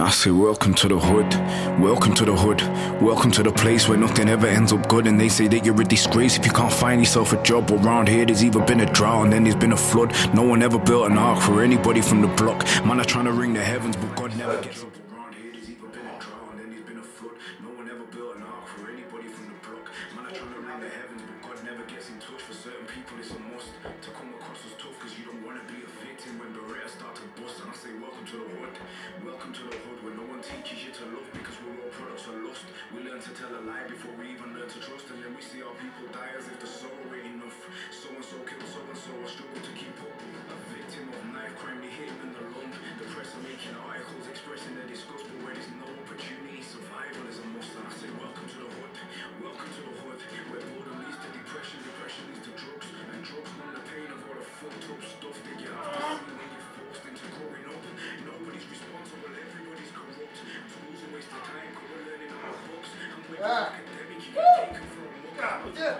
I say welcome to the hood, welcome to the hood, welcome to the place where nothing ever ends up good. And they say that you're a disgrace if you can't find yourself a job. Around here there's either been a drought and then there's been a flood. No one ever built an ark for anybody from the block. Man are trying to ring the heavens but God never gets up. Around here there's either been a drought and then there's been a flood. No one ever built an ark for anybody from the block. Man are trying to ring the heavens but God never gets in touch. For certain people it's a must to come across as tough, cause you don't want to be a victim when barriers start to bust. And I say welcome to the hood, welcome to the hood, where no one teaches you to love because we're all products of lust. We learn to tell a lie before we even learn to trust, and then we see our people die as if the soul ain't enough. So and so killed so and so, I struggle to keep up. A victim of knife crime, they hit him in the lung. The press are making articles expressing their disgust, but where there's no opportunity, survival is a must. And I say welcome to the hood, welcome to the hood, where boredom leads to depression, depression leads to drugs, and drugs numb the pain of all the fucked up stuff that you have to see when you're forced into growing up. Nobody's responsible, everybody's corrupt. Schools are waste of time, cause we're learning our books. And when you're academic, you get taken for a mug.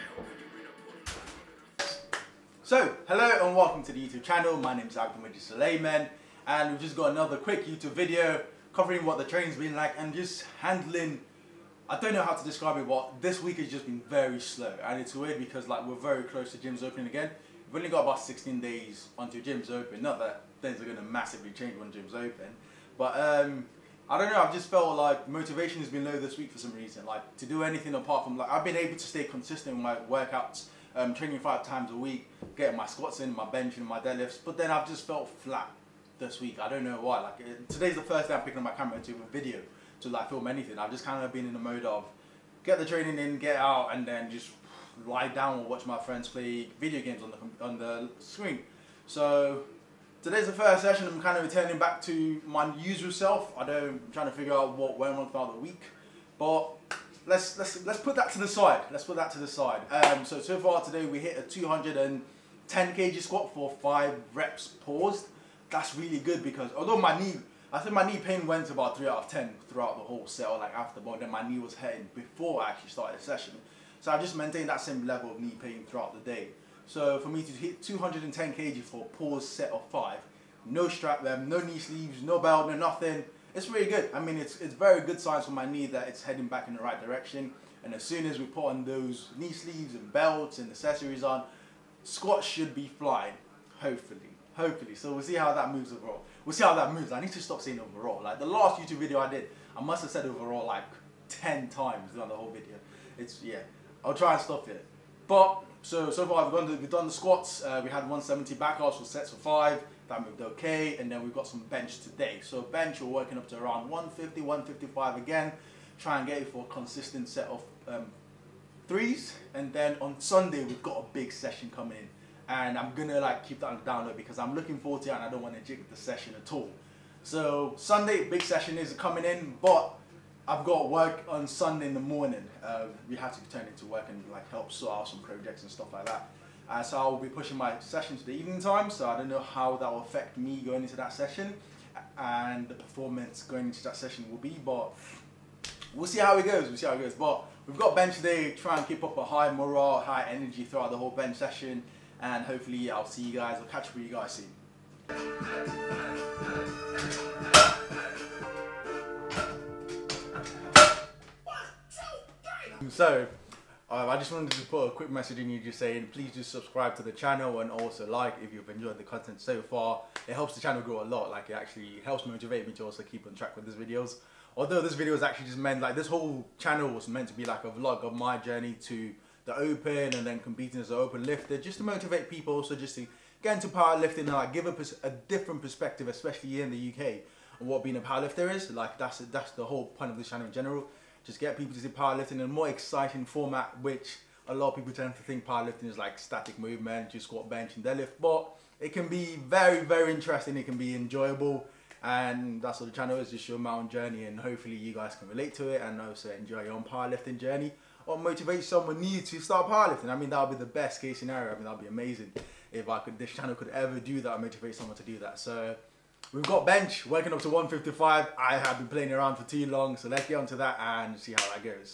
So, hello and welcome to the YouTube channel. My name is Abdul, Sulayman, and we've just got another quick YouTube video covering what the training's been like and just handling, I don't know how to describe it, but this week has just been very slow. And it's weird because like we're very close to gyms opening again. We've only got about 16 days until gyms open. Not that things are going to massively change when gyms open, but I don't know, I've just felt like motivation has been low this week for some reason. Like to do anything apart from, like, I've been able to stay consistent with my workouts, training 5 times a week, getting my squats in, my bench and my deadlifts, but then I've just felt flat this week. I don't know why. Like today's the first day I'm picking up my camera to a video to like film anything. I've just kind of been in the mode of get the training in, get out, and then just lie down or watch my friends play video games on the screen. So today's the first session. I'm kind of returning back to my usual self. I'm trying to figure out what went on throughout the week, but let's put that to the side. Let's put that to the side. So far today we hit a 210 kg squat for 5 reps paused. That's really good because although I think my knee pain went about 3 out of 10 throughout the whole set, or like after, but then my knee was hurting before I actually started the session. So I just maintained that same level of knee pain throughout the day. So for me to hit 210 kg for a paused set of 5, no strap, no knee sleeves, no belt, no nothing, it's really good. I mean, it's very good signs for my knee that it's heading back in the right direction. And as soon as we put on those knee sleeves and belts and accessories on, squats should be flying, hopefully. So we'll see how that moves overall. We'll see how that moves. I need to stop saying overall. Like the last YouTube video I did, I must have said overall like 10 times throughout the whole video. Yeah, I'll try and stop it. But so far we've done the squats. We had 170 back arch for sets of 5. That moved okay, and then we've got some bench today. So bench, we're working up to around 150, 155 again. Try and get it for a consistent set of 3s. And then on Sunday we've got a big session coming in, and I'm gonna like keep that on the download because I'm looking forward to it and I don't want to jig the session at all. So Sunday, big session is coming in, but I've got work on Sunday in the morning. We have to turn into work and like help sort out some projects and stuff like that. So I will be pushing my session to the evening time, so I don't know how that will affect me going into that session and the performance going into that session will be, but we'll see how it goes, But we've got bench today, try and keep up a high morale, high energy throughout the whole bench session, and hopefully I'll see you guys, I'll catch up with you guys soon. So, I just wanted to put a quick message in you just saying please do subscribe to the channel and also like if you've enjoyed the content so far. It helps the channel grow a lot, like it actually helps motivate me to also keep on track with these videos. Although this video is actually just meant, like this whole channel was meant to be like a vlog of my journey to the open and then competing as an open lifter, just to motivate people, also just to get into powerlifting and like give a different perspective, especially here in the UK, on what being a powerlifter is. Like that's the whole point of this channel in general. Just get people to see powerlifting in a more exciting format, which a lot of people tend to think powerlifting is like static movement, just squat, bench and deadlift, but it can be very, very interesting, it can be enjoyable, and that's what the channel is, just show my own journey, and hopefully you guys can relate to it and also enjoy your own powerlifting journey or motivate someone new to start powerlifting. I mean, that would be the best case scenario. I mean, that would be amazing if this channel could ever do that, motivate someone to do that. So we've got bench working up to 155. I have been playing around for too long, so let's get onto that and see how that goes.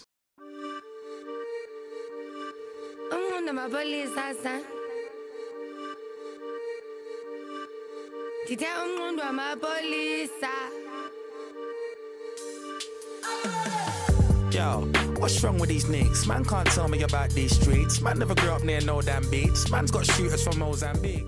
Yo, what's wrong with these nicks? Man can't tell me about these streets. Man never grew up near no damn beach. Man's got shooters from Mozambique.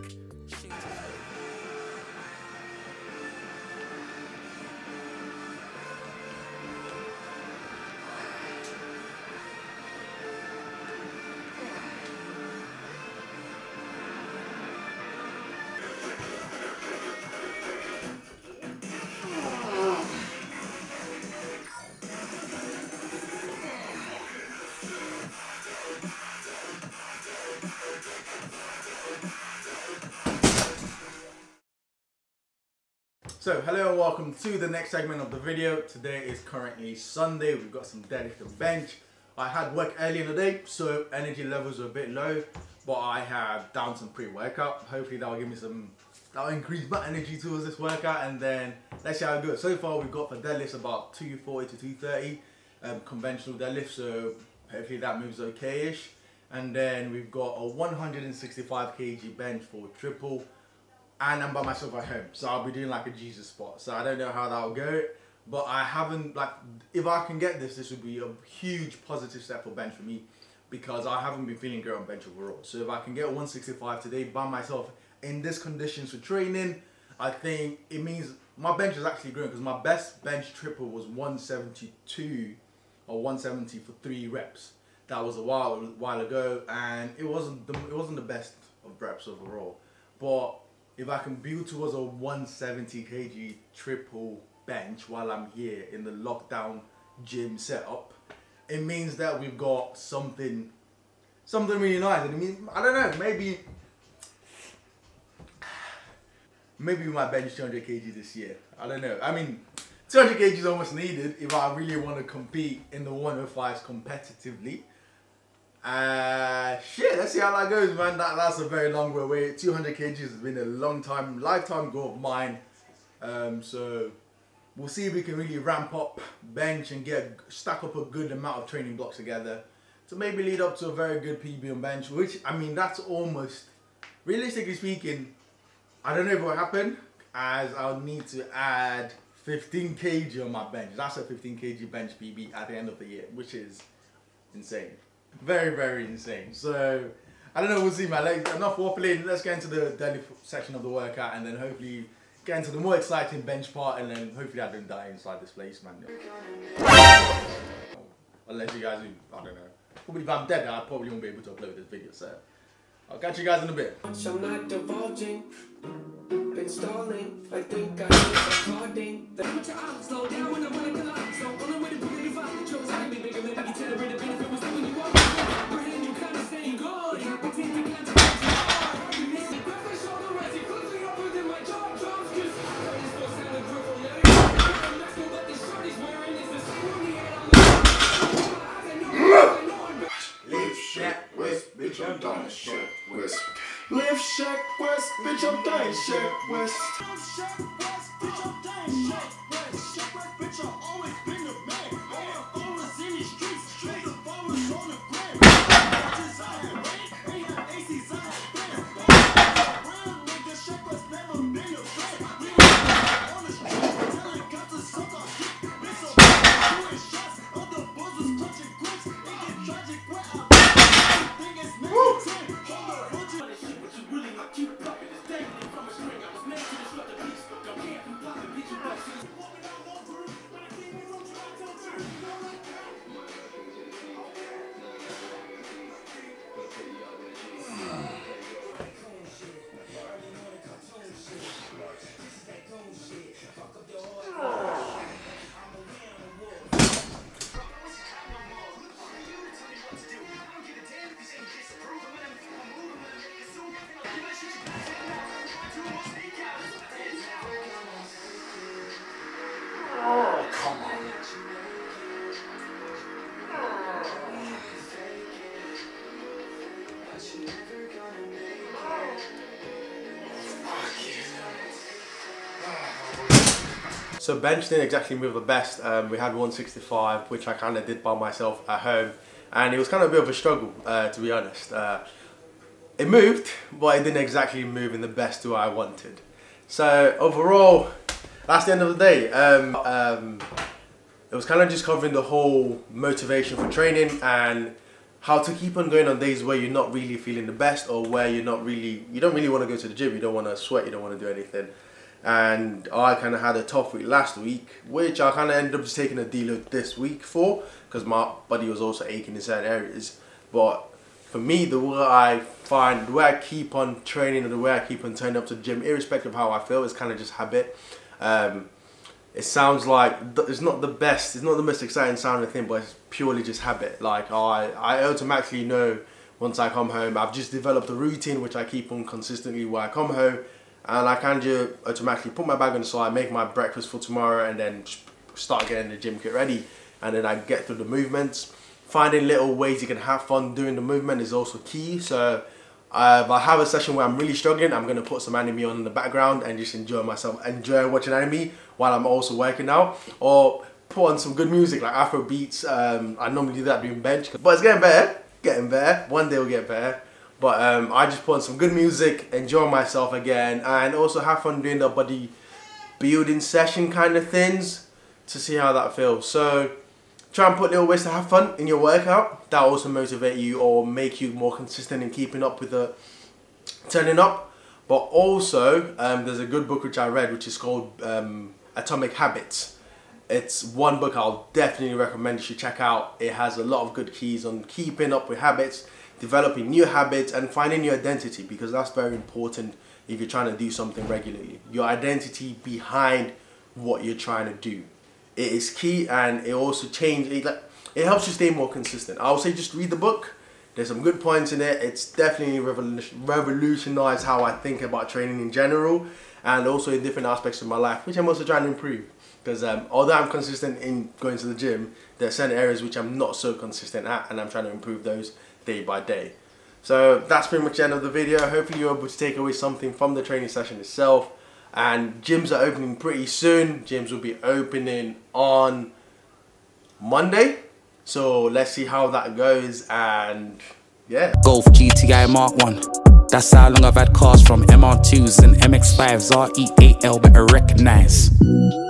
So hello and welcome to the next segment of the video. Today is currently Sunday. We've got some deadlift and bench. I had work early in the day, so energy levels are a bit low, but I have done some pre-workout. Hopefully that'll give me that'll increase my energy towards this workout, and then let's see how it goes. So far we've got for deadlifts about 240 to 230 conventional deadlift, so hopefully that moves okay-ish. And then we've got a 165 kg bench for triple. And I'm by myself at home, so I'll be doing like a Jesus spot. So I don't know how that'll go, but I haven't, like, if I can get this would be a huge positive step for bench for me, because I haven't been feeling great on bench overall. So if I can get 165 today by myself in this conditions for training, I think it means my bench is actually growing, because my best bench triple was 172 or 170 for 3 reps. That was a while ago, and it wasn't the best of reps overall, but if I can build towards a 170 kg triple bench while I'm here in the lockdown gym setup, it means that we've got something really nice. And it means, I don't know, maybe we might bench 200 kg this year. I don't know. I mean, 200 kg is almost needed if I really want to compete in the 105s competitively. Shit, let's see how that goes, man. That's a very long way away. 200 kg has been a lifetime goal of mine. So we'll see if we can really ramp up bench and stack up a good amount of training blocks together to maybe lead up to a very good PB on bench, which, I mean, that's almost, realistically speaking, I don't know if it will happen, as I'll need to add 15 kg on my bench. That's a 15 kg bench PB at the end of the year, which is insane. Very, very insane. So I don't know, we'll see, man. Enough waffling. Let's get into the deadlift section of the workout, and then hopefully get into the more exciting bench part, and then hopefully I don't die inside this place, man. Unless you guys, I don't know. Probably if I'm dead, I probably won't be able to upload this video, so I'll catch you guys in a bit. I'm not divulging, been stalling. I think I need recording. Put your arms slow down when I wanna collide. So on the way to put it in five controls, I can be bigger than I can tell the benefit was when you walk. Pretend you kinda staying good. Pretend you can't touch your heart. You miss it. Grab my shoulder as you quickly up within my jaw drums. Cause I just don't sound like Griffin. I'm not sure what this shirt is wearing. Is the same on the head on the Live Shack West, bitch, I'm dying Shack West. Live Shack West, bitch, I'm dying Shack West. Live Shack West, bitch, I'm dying Shack West. Shack West, bitch, I always been the man. All my followers in these streets, straight the followers on the gram. Bitches I had rain, they had ACs, I had fans. Real nigga, Shack West never been a fan. We on the street, telling cops to suck our dick. Been so bad, doing shots, other buzzers clutching grips. It get tragic where I think it's never 10. Hold up, hold you. But you really not keep popping this day. From a string, I was made to disrupt the peace. Don't care who popping, bitch, you back to the walking out one through. When I keep it from trying to turn. So bench didn't exactly move the best. We had 165, which I kind of did by myself at home, and it was kind of a bit of a struggle, to be honest. It moved, but it didn't exactly move in the best way I wanted. So overall, that's the end of the day. it was kind of just covering the whole motivation for training and how to keep on going on days where you're not really feeling the best, or where you don't really want to go to the gym, you don't want to sweat, you don't want to do anything. And I kind of had a tough week last week, which I kind of ended up just taking a deload this week for, because my body was also aching in certain areas. But for me, the way I keep on training, and the way I keep on turning up to the gym, irrespective of how I feel, is kind of just habit. It sounds like it's not the best, it's not the most exciting sounding thing, but it's purely just habit. Like I automatically know once I come home, I've just developed a routine which I keep on consistently where I come home, and I can just automatically put my bag on the side, make my breakfast for tomorrow, and then start getting the gym kit ready. And then I get through the movements. Finding little ways you can have fun doing the movement is also key. So if I have a session where I'm really struggling, I'm going to put some anime on in the background and just enjoy watching anime while I'm also working out, or put on some good music like Afro beats. I normally do that during bench, but it's getting better. One day will get better. But I just put on some good music, enjoy myself again, and also have fun doing the body building session kind of things to see how that feels. So try and put little ways to have fun in your workout. That will also motivate you or make you more consistent in keeping up with the turning up. But also, there's a good book which I read, which is called Atomic Habits. It's one book I'll definitely recommend you should check out. It has a lot of good keys on keeping up with habits, developing new habits, and finding your identity, because that's very important if you're trying to do something regularly. Your identity behind what you're trying to do. It is key, and it also it helps you stay more consistent. I would say just read the book. There's some good points in it. It's definitely revolutionized how I think about training in general, and also in different aspects of my life, which I'm also trying to improve. Because although I'm consistent in going to the gym, there are certain areas which I'm not so consistent at, and I'm trying to improve those day by day. So that's pretty much the end of the video. Hopefully you're able to take away something from the training session itself. And gyms are opening pretty soon. Gyms will be opening on Monday. So let's see how that goes, and yeah. Golf GTI Mark 1. That's how long I've had cars from MR2s and MX5s, RE8L, better recognize.